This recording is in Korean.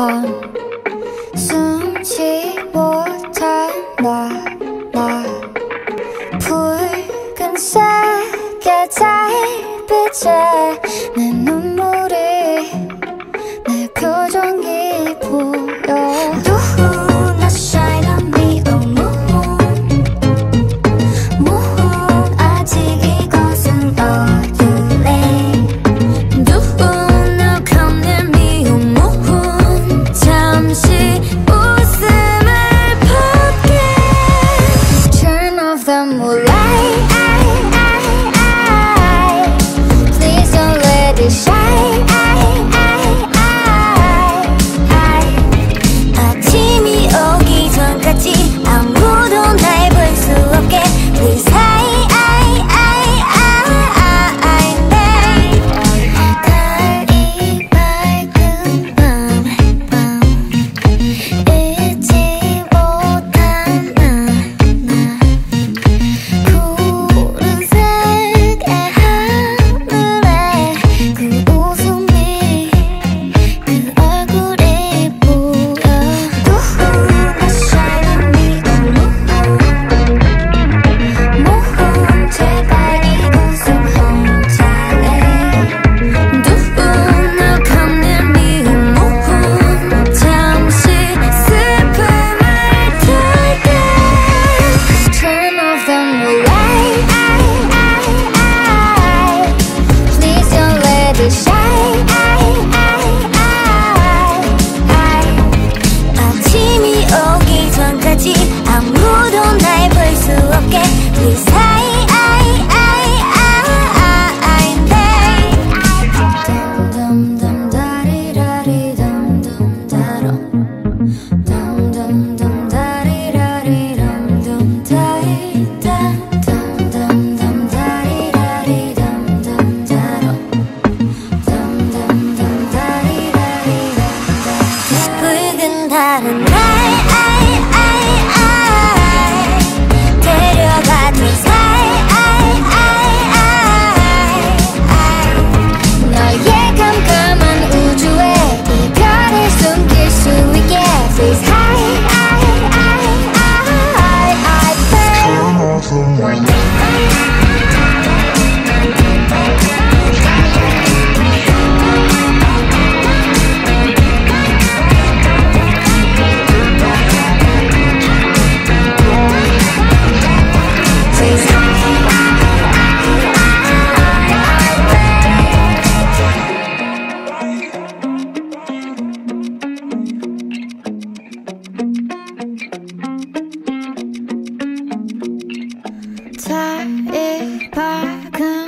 숨지 못할 나 붉은색의 달빛에 내 눈물이 내 표정이 보여. 누구나 shine on me, oh moon. moon 아직 이것은 어두래. 누구나 come near me, oh moon. 잠시 웃음을 벗게. Turn off the moonlight, please don't let it shine. 아침이 오기 전까지 아무도 날 볼 수 없게 please hide. 달이 밝은 밤 잊지 못한 나 푸른색의 하늘에 그 웃음이 그 얼굴이 보여. 누구나 shine on me, oh moon. 제발 이곳은 혼자래. 누구나 come near me, oh moon. 잠시 슬픔을 털게. Turn off the moonlight, please don't let it shine. 아침이 오기 전까지 아무도 날 볼 수 없게 please hide. Dum dum 다리라리 dum dum 다롱. Dum dum dum 다리라리 dum dum 다이다. Dum dum dum 다리라리 dum dum 다롱. Dum dum dum 다리라리 dum dum. 붉은 달은 날 데려가줘 살. 너의 깜깜한 우주에 이 별을 숨길 수 있게 please hide. 달이 밝은